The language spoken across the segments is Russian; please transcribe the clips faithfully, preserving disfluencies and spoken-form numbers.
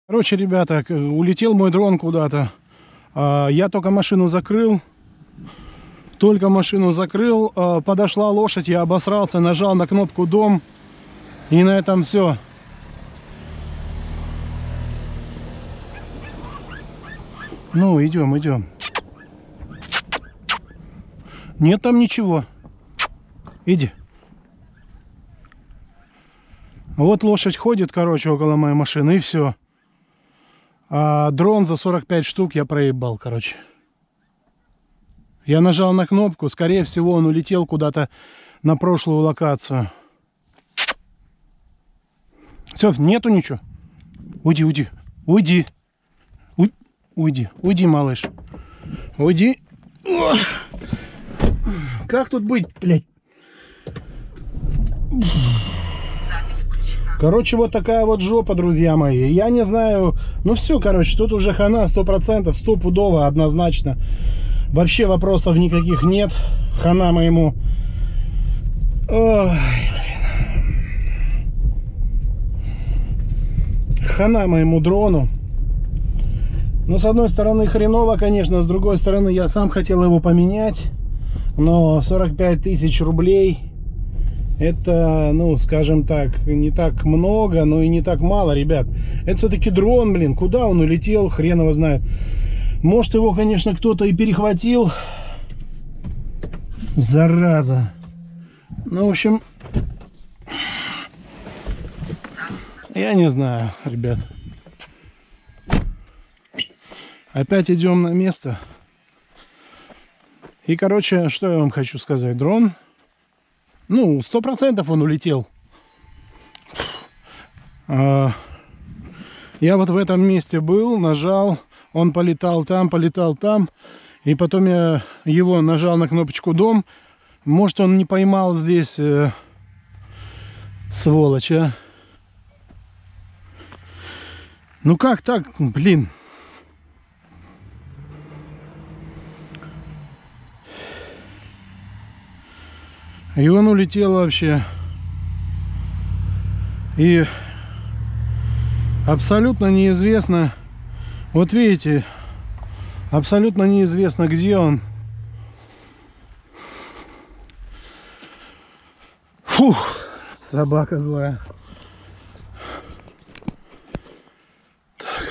Короче, ребята, улетел мой дрон куда-то. Я только машину закрыл. Только машину закрыл, подошла лошадь, я обосрался, нажал на кнопку «Дом». И на этом все. Ну, идем, идем. Нет там ничего. Иди. Вот лошадь ходит, короче, около моей машины, и все. А дрон за сорок пять штук я проебал, короче. Я нажал на кнопку, скорее всего, он улетел куда-то на прошлую локацию. Все, нету ничего. Уйди, уйди, уйди. У... Уйди, уйди, малыш. Уйди. Ох. Как тут быть, блядь? Короче, вот такая вот жопа, друзья мои. Я не знаю. Ну все, короче, тут уже хана сто процентов, стопудово, однозначно. Вообще вопросов никаких нет. Хана моему. Ой, хана моему дрону. Ну, с одной стороны, хреново, конечно. С другой стороны, я сам хотел его поменять. Но сорок пять тысяч рублей. Это, ну, скажем так, не так много, но и не так мало, ребят. Это все-таки дрон, блин. Куда он улетел, хрен его знает. Может, его, конечно, кто-то и перехватил. Зараза. Ну, в общем, я не знаю, ребят. Опять идем на место. И, короче, что я вам хочу сказать. Дрон, ну, сто процентов он улетел. А, я вот в этом месте был, нажал, он полетал там, полетал там. И потом я его нажал на кнопочку «Дом». Может, он не поймал здесь, э, сволочь, а? Ну как так, блин? И он улетел вообще. И абсолютно неизвестно. Вот видите, абсолютно неизвестно, где он. Фух, собака злая. Так.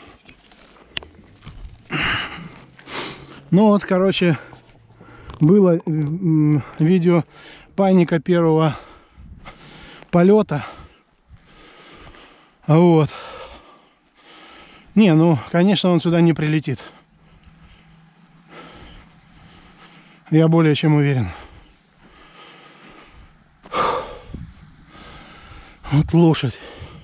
Ну вот, короче, было видео паника первого полета. Вот. Не, ну, конечно, он сюда не прилетит. Я более чем уверен. Вот лошадь.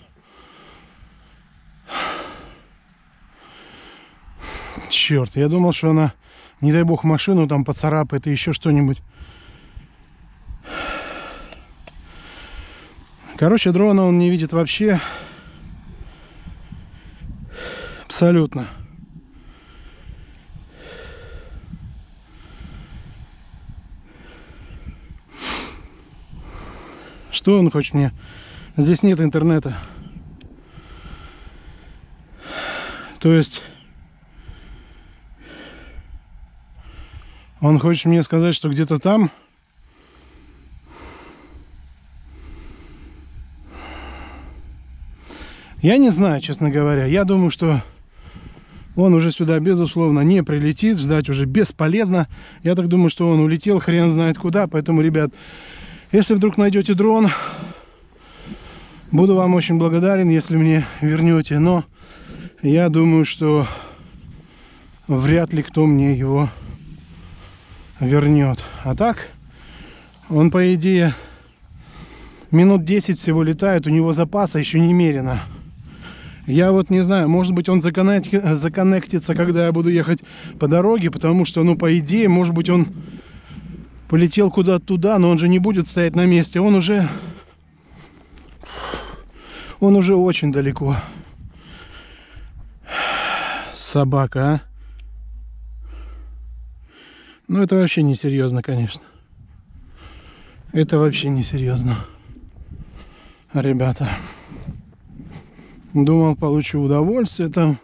Черт, я думал, что она, не дай бог, машину там поцарапает и еще что-нибудь. Короче, дрона он не видит вообще. Абсолютно. Что он хочет мне? Здесь нет интернета. То есть он хочет мне сказать, что где-то там я не знаю, честно говоря. Я думаю, что он уже сюда, безусловно, не прилетит. Ждать уже бесполезно. Я так думаю, что он улетел хрен знает куда. Поэтому, ребят, если вдруг найдете дрон, буду вам очень благодарен, если мне вернете. Но я думаю, что вряд ли кто мне его вернет. А так, он, по идее, минут десять всего летает. У него запаса еще немерено. Я вот не знаю, может быть, он законнект... законнектится, когда я буду ехать по дороге, потому что, ну, по идее, может быть, он полетел куда-то туда, но он же не будет стоять на месте. Он уже... Он уже очень далеко. Собака, а? Ну, это вообще не серьезно, конечно. Это вообще не серьезно. Ребята. Думал, получу удовольствие там.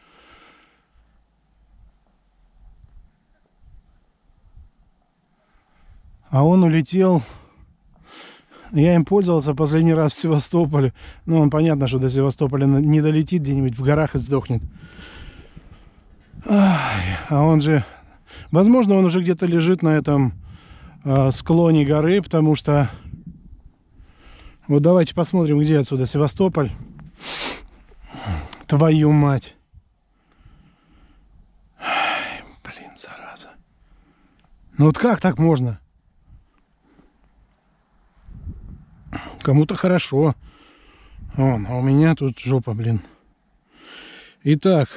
А он улетел. Я им пользовался последний раз в Севастополе. Ну, он понятно, что до Севастополя не долетит, где-нибудь в горах и сдохнет. Ай, а он же... Возможно, он уже где-то лежит на этом э, склоне горы, потому что... Вот давайте посмотрим, где отсюда Севастополь. Твою мать. Ай, блин, зараза. Ну вот как так можно? Кому-то хорошо. Вон, а у меня тут жопа, блин. Итак.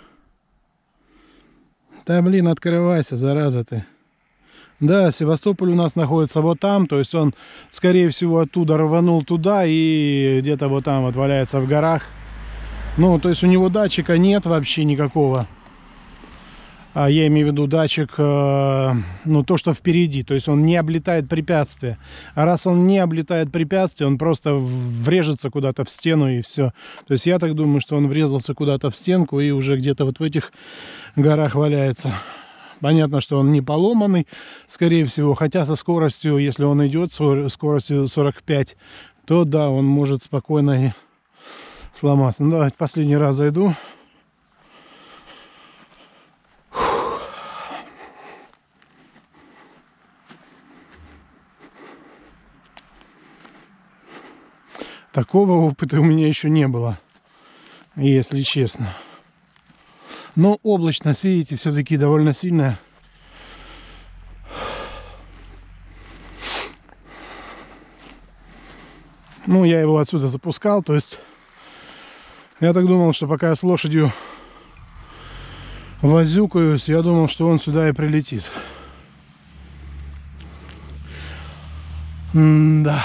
Да, блин, открывайся, зараза ты. Да, Севастополь у нас находится вот там. То есть он, скорее всего, оттуда рванул туда и где-то вот там вот валяется в горах. Ну, то есть у него датчика нет вообще никакого. А я имею в виду датчик, э, ну, то, что впереди. То есть он не облетает препятствия. А раз он не облетает препятствия, он просто врежется куда-то в стену и все. То есть я так думаю, что он врезался куда-то в стенку и уже где-то вот в этих горах валяется. Понятно, что он не поломанный, скорее всего. Хотя со скоростью, если он идет скоростью сорок пять, то да, он может спокойно и сломаться. Ну, давайте последний раз зайду. Такого опыта у меня еще не было, если честно. Но облачность, видите, все-таки довольно сильная. Ну, я его отсюда запускал, то есть я так думал, что пока я с лошадью возюкаюсь, я думал, что он сюда и прилетит. М-да.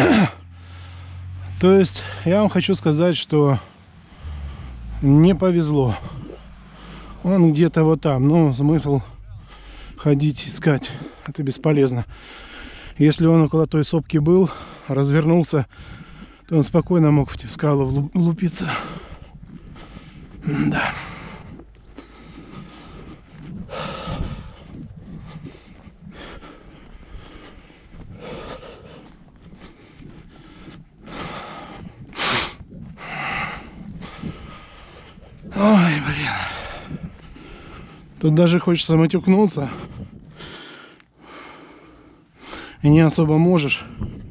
То есть я вам хочу сказать, что не повезло. Он где-то вот там. Ну, смысл ходить искать, это бесполезно. Если он около той сопки был, развернулся, то он спокойно мог в скалу влупиться. Да. Ой, блин. Тут даже хочется матюкнуться. И не особо можешь.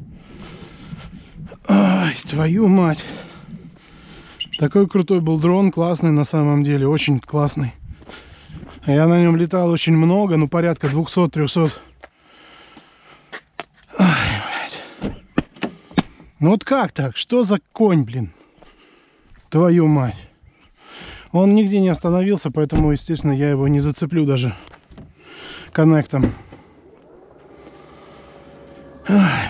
Ай, твою мать. Такой крутой был дрон, классный на самом деле, очень классный. Я на нем летал очень много, ну порядка двухсот-трехсот. Ай, блядь. Ну вот как так? Что за конь, блин? Твою мать. Он нигде не остановился, поэтому, естественно, я его не зацеплю даже коннектом. Ай,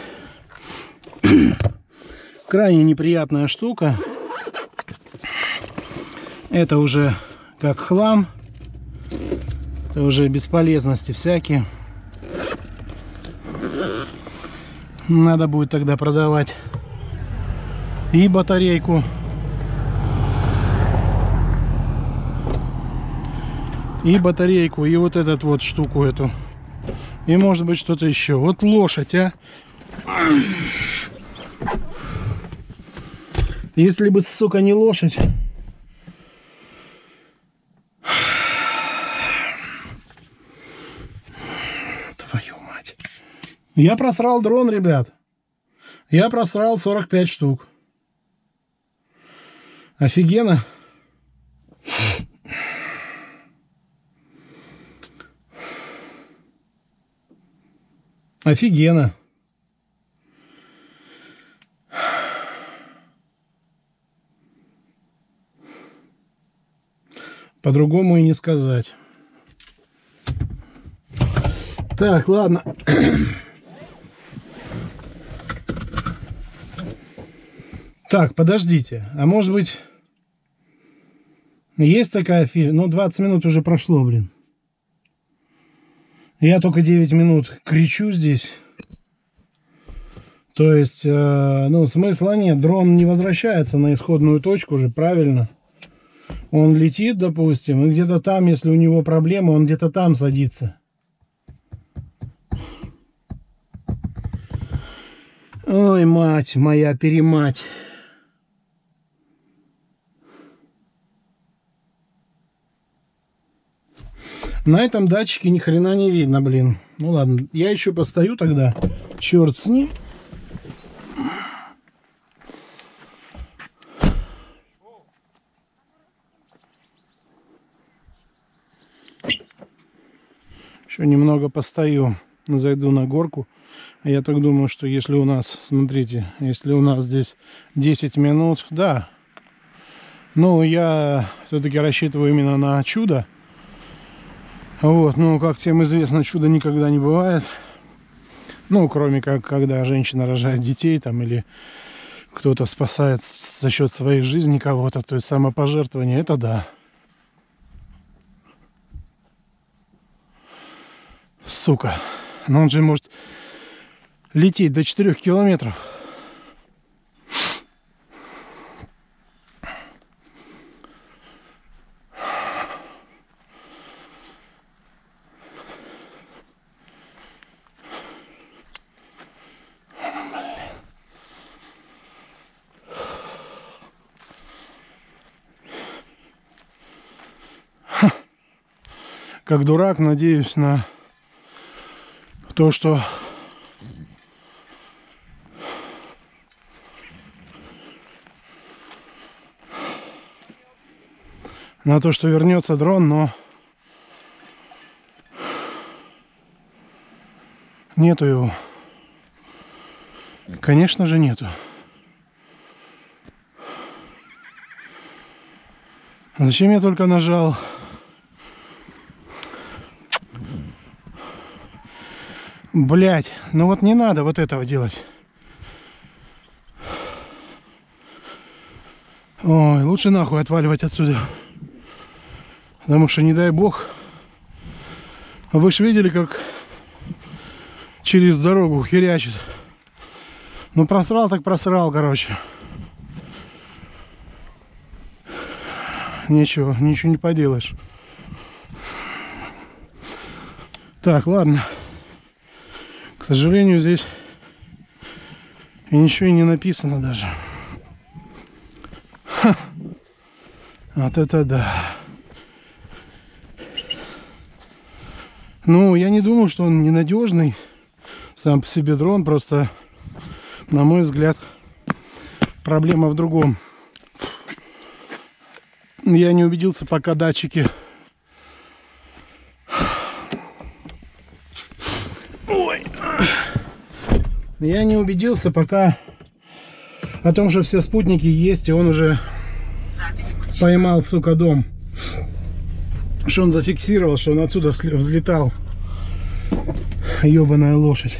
крайне неприятная штука. Это уже как хлам. Это уже бесполезности всякие. Надо будет тогда продавать и батарейку, и батарейку, и вот этот вот штуку эту. И может быть что-то еще. Вот лошадь, а. Если бы, сука, не лошадь. Твою мать. Я просрал дрон, ребят. Я просрал сорок пять штук. Офигенно. Офигенно. По-другому и не сказать. Так, ладно. Так, подождите. А может быть, есть такая фишка? Ну, двадцать минут уже прошло, блин. Я только девять минут кричу здесь. То есть, э, ну, смысла нет. Дрон не возвращается на исходную точку же, правильно? Он летит, допустим, и где-то там, если у него проблемы, он где-то там садится. Ой, мать моя, перемать. На этом датчике ни хрена не видно, блин. Ну ладно, я еще постою тогда. Черт с ним. Еще немного постою. Зайду на горку. Я так думаю, что если у нас, смотрите, если у нас здесь десять минут, да. Ну, я все-таки рассчитываю именно на чудо. Вот, ну, как всем известно, чудо никогда не бывает. Ну, кроме как, когда женщина рожает детей, там, или кто-то спасает за счет своей жизни кого-то, то есть самопожертвование, это да. Сука. Но он же может лететь до четырёх километров. Как дурак, надеюсь на то, что на то, что вернется дрон, но нету его. Конечно же нету. Зачем я только нажал? Блять, ну вот не надо вот этого делать. Ой, лучше нахуй отваливать отсюда. Потому что, не дай бог, вы ж видели, как через дорогу херячит. Ну просрал так просрал, короче. Ничего, ничего не поделаешь. Так, ладно. К сожалению, здесь и ничего и не написано даже. Ха. Вот это да. Ну, я не думаю, что он ненадежный сам по себе дрон. Просто, на мой взгляд, проблема в другом. Я не убедился, пока датчики... Ой. Я не убедился пока о том, что все спутники есть, и он уже поймал, сука, дом. Что он зафиксировал, что он отсюда взлетал. Ёбаная лошадь.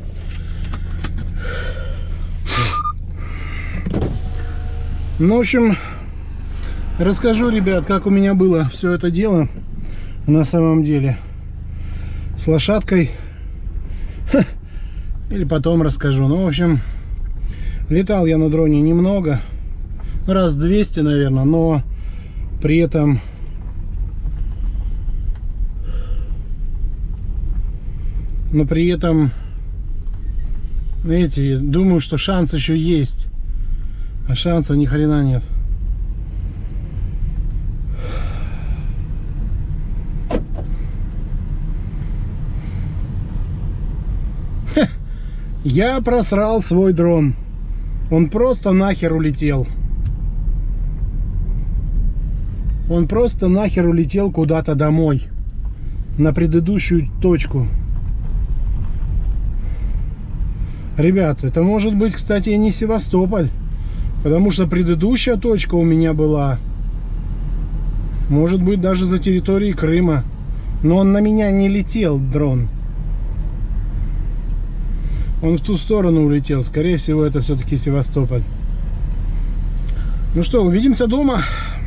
Ну, в общем, расскажу, ребят, как у меня было все это дело на самом деле с лошадкой. Ха. Или потом расскажу. Ну, в общем, летал я на дроне немного, раз двести, наверное, но при этом но при этом, знаете, думаю, что шанс еще есть, а шанса ни хрена нет. Я просрал свой дрон. Он просто нахер улетел. Он просто нахер улетел куда-то домой. На предыдущую точку. Ребят, это может быть, кстати, и не Севастополь. Потому что предыдущая точка у меня была, может быть, даже за территорией Крыма. Но он на меня не летел, дрон. Он в ту сторону улетел. Скорее всего, это все-таки Севастополь. Ну что, увидимся дома.